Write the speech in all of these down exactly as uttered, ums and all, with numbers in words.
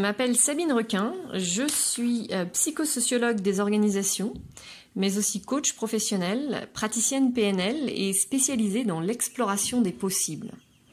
m'appelle Sabine Requin, je suis psychosociologue des organisations, mais aussi coach professionnel, praticienne P N L et spécialisée dans l'exploration des possibles.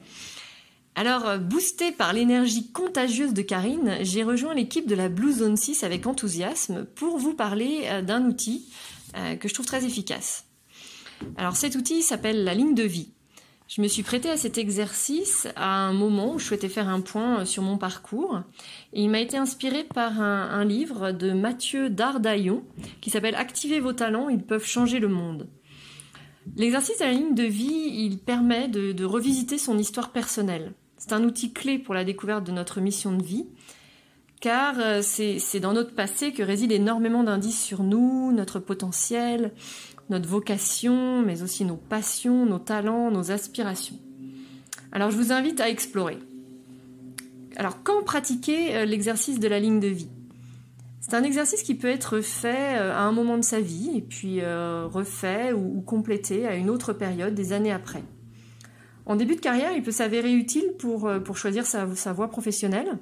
Alors, boostée par l'énergie contagieuse de Karine, j'ai rejoint l'équipe de la Blue Zone six avec enthousiasme pour vous parler d'un outil que je trouve très efficace. Alors cet outil s'appelle la ligne de vie. Je me suis prêtée à cet exercice à un moment où je souhaitais faire un point sur mon parcours. Et il m'a été inspiré par un, un livre de Mathieu Dardaillon qui s'appelle « Activez vos talents, ils peuvent changer le monde ». L'exercice de la ligne de vie, il permet de, de revisiter son histoire personnelle. C'est un outil clé pour la découverte de notre mission de vie, car c'est, c'est dans notre passé que résident énormément d'indices sur nous, notre potentiel, notre vocation, mais aussi nos passions, nos talents, nos aspirations. Alors je vous invite à explorer. Alors quand pratiquer l'exercice de la ligne de vie? C'est un exercice qui peut être fait à un moment de sa vie et puis euh, refait ou, ou complété à une autre période des années après. En début de carrière, il peut s'avérer utile pour, pour choisir sa, sa voie professionnelle.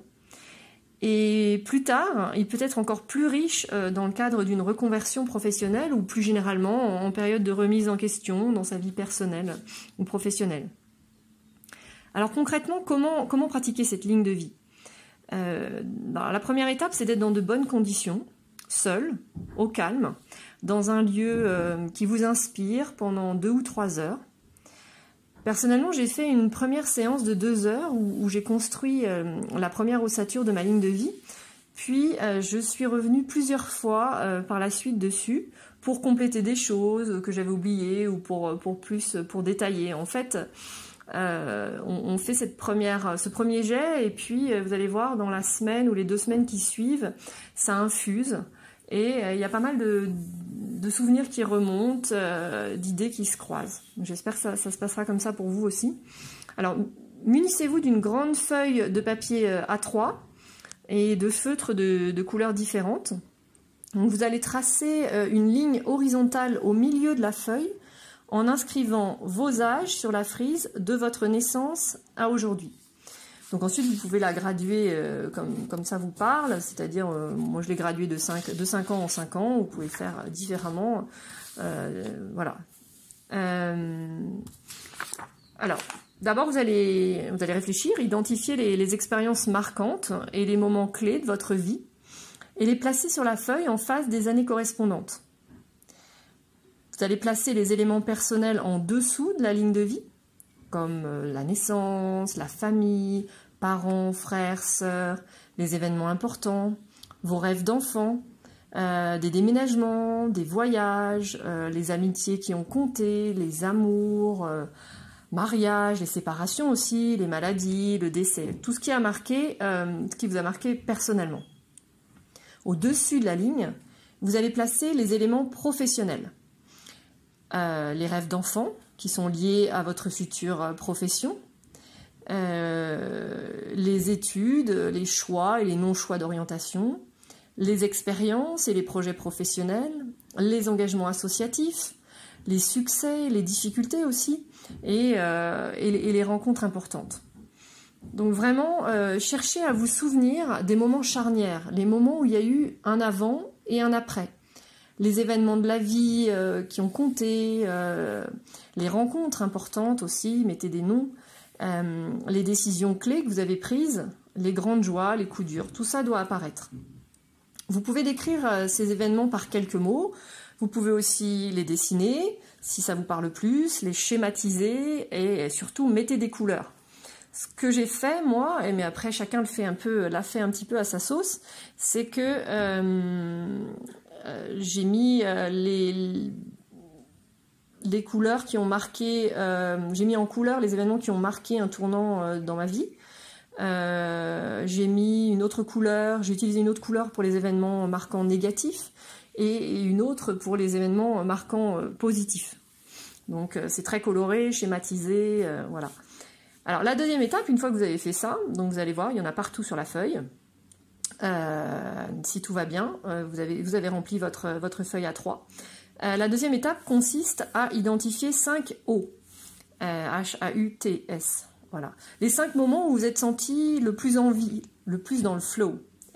Et plus tard, il peut être encore plus riche dans le cadre d'une reconversion professionnelle ou plus généralement en période de remise en question dans sa vie personnelle ou professionnelle. Alors concrètement, comment, comment pratiquer cette ligne de vie? euh, bah, La première étape, c'est d'être dans de bonnes conditions, seul, au calme, dans un lieu euh, qui vous inspire pendant deux ou trois heures. Personnellement, j'ai fait une première séance de deux heures où, où j'ai construit euh, la première ossature de ma ligne de vie. Puis, euh, je suis revenue plusieurs fois euh, par la suite dessus pour compléter des choses que j'avais oubliées ou pour, pour plus pour détailler. En fait, euh, on, on fait cette première, ce premier jet et puis euh, vous allez voir dans la semaine ou les deux semaines qui suivent, ça infuse. Et euh, il y a pas mal de, de souvenirs qui remontent, euh, d'idées qui se croisent. J'espère que ça, ça se passera comme ça pour vous aussi. Alors, munissez-vous d'une grande feuille de papier A trois et de feutres de, de couleurs différentes. Donc, vous allez tracer euh, une ligne horizontale au milieu de la feuille en inscrivant vos âges sur la frise de votre naissance à aujourd'hui. Donc ensuite, vous pouvez la graduer euh, comme, comme ça vous parle, c'est-à-dire, euh, moi je l'ai graduée de cinq, de cinq ans en cinq ans, vous pouvez faire différemment, euh, voilà. Euh, alors, d'abord vous allez, vous allez réfléchir, identifier les, les expériences marquantes et les moments clés de votre vie, et les placer sur la feuille en face des années correspondantes. Vous allez placer les éléments personnels en dessous de la ligne de vie, comme la naissance, la famille, parents, frères, sœurs, les événements importants, vos rêves d'enfant, euh, des déménagements, des voyages, euh, les amitiés qui ont compté, les amours, euh, mariages, les séparations aussi, les maladies, le décès, tout ce qui a marqué, euh, ce qui vous a marqué personnellement. Au-dessus de la ligne, vous allez placer les éléments professionnels, euh, les rêves d'enfant, qui sont liés à votre future profession, euh, les études, les choix et les non-choix d'orientation, les expériences et les projets professionnels, les engagements associatifs, les succès, les difficultés aussi, et, euh, et, et les rencontres importantes. Donc vraiment, euh, cherchez à vous souvenir des moments charnières, les moments où il y a eu un avant et un après. Les événements de la vie euh, qui ont compté, euh, les rencontres importantes aussi, mettez des noms, euh, les décisions clés que vous avez prises, les grandes joies, les coups durs, tout ça doit apparaître. Vous pouvez décrire euh, ces événements par quelques mots, vous pouvez aussi les dessiner, si ça vous parle plus, les schématiser et, et surtout mettez des couleurs. Ce que j'ai fait, moi, mais après chacun le fait un peu, l'a fait un petit peu à sa sauce, c'est que euh, euh, j'ai mis euh, les, les couleurs qui ont marqué, euh, j'ai mis en couleur les événements qui ont marqué un tournant euh, dans ma vie. Euh, j'ai mis une autre couleur, j'ai utilisé une autre couleur pour les événements marquants négatifs et une autre pour les événements marquants euh, positifs. Donc euh, c'est très coloré, schématisé, euh, voilà. Alors la deuxième étape, une fois que vous avez fait ça, donc vous allez voir, il y en a partout sur la feuille. Euh, si tout va bien, euh, vous, avez, vous avez rempli votre, votre feuille A trois. Euh, la deuxième étape consiste à identifier cinq O, euh, H A U T S. Voilà. Les cinq moments où vous êtes senti le plus en vie, le plus dans le flow.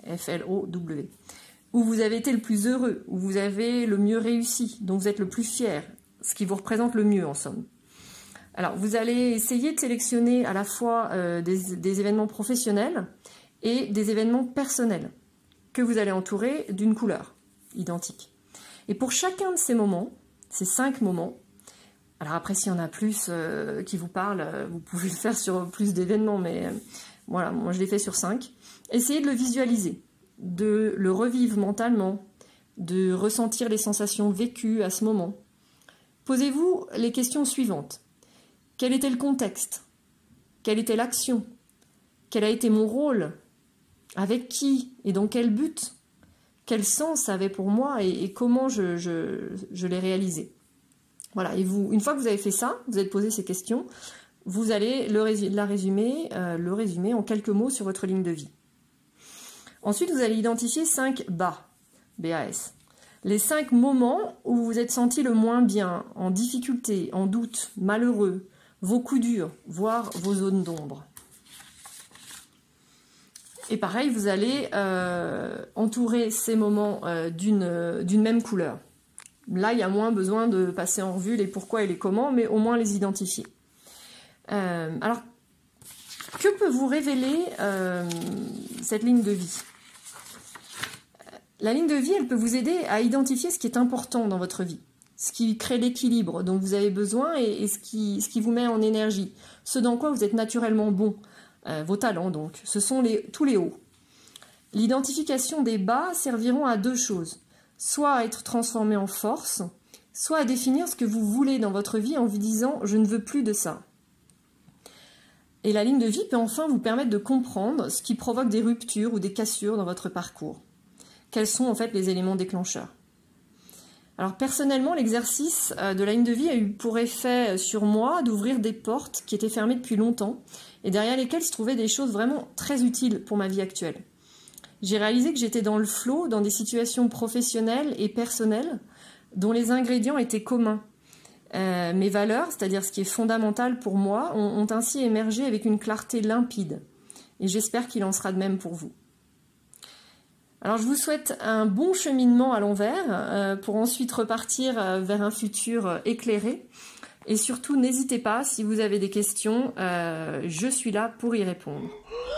F L O W, où vous avez été le plus heureux, où vous avez le mieux réussi, dont vous êtes le plus fier, ce qui vous représente le mieux en somme. Alors, vous allez essayer de sélectionner à la fois euh, des, des événements professionnels et des événements personnels que vous allez entourer d'une couleur identique. Et pour chacun de ces moments, ces cinq moments, alors après s'il y en a plus euh, qui vous parlent, euh, vous pouvez le faire sur plus d'événements, mais euh, voilà, moi je l'ai fait sur cinq. Essayez de le visualiser, de le revivre mentalement, de ressentir les sensations vécues à ce moment. Posez-vous les questions suivantes. Quel était le contexte? Quelle était l'action? Quel a été mon rôle? Avec qui? Et dans quel but? Quel sens ça avait pour moi et, et comment je, je, je l'ai réalisé? Voilà, et vous, une fois que vous avez fait ça, vous avez posé ces questions, vous allez le, la résumer, euh, le résumer en quelques mots sur votre ligne de vie. Ensuite, vous allez identifier cinq bas, B A S. Les cinq moments où vous vous êtes senti le moins bien, en difficulté, en doute, malheureux, vos coups durs, voire vos zones d'ombre. Et pareil, vous allez euh, entourer ces moments euh, d'une d'une même couleur. Là, il y a moins besoin de passer en revue les pourquoi et les comment, mais au moins les identifier. Euh, alors, que peut vous révéler euh, cette ligne de vie? La ligne de vie, elle peut vous aider à identifier ce qui est important dans votre vie, ce qui crée l'équilibre dont vous avez besoin et, et ce, qui, ce qui vous met en énergie, ce dans quoi vous êtes naturellement bon, euh, vos talents donc, ce sont les, tous les hauts. L'identification des bas serviront à deux choses, soit à être transformé en force, soit à définir ce que vous voulez dans votre vie en vous disant « je ne veux plus de ça ». Et la ligne de vie peut enfin vous permettre de comprendre ce qui provoque des ruptures ou des cassures dans votre parcours. Quels sont en fait les éléments déclencheurs? Alors personnellement, l'exercice de la ligne de vie a eu pour effet sur moi d'ouvrir des portes qui étaient fermées depuis longtemps et derrière lesquelles se trouvaient des choses vraiment très utiles pour ma vie actuelle. J'ai réalisé que j'étais dans le flow, dans des situations professionnelles et personnelles dont les ingrédients étaient communs. Euh, mes valeurs, c'est-à-dire ce qui est fondamental pour moi, ont, ont ainsi émergé avec une clarté limpide. Et j'espère qu'il en sera de même pour vous. Alors je vous souhaite un bon cheminement à l'envers euh, pour ensuite repartir euh, vers un futur euh, éclairé. Et surtout, n'hésitez pas, si vous avez des questions, euh, je suis là pour y répondre.